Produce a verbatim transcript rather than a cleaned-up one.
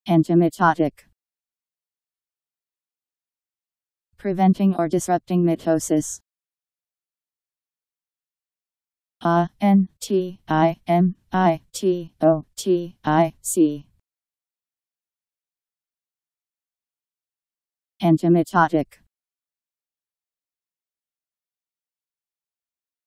Antimitotic. Preventing or disrupting mitosis. A N T I M I T O T I C. Antimitotic.